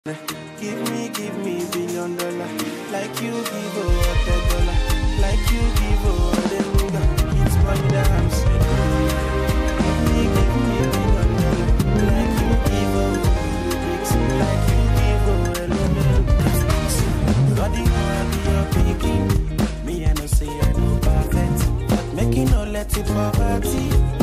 Give me $1 billion. Like you give $1, like you give the nigga. It's money that I'm saying. Give me $1 billion. Like you give like you give Body be your picking. Me I know say I know perfect. Making no let it poverty.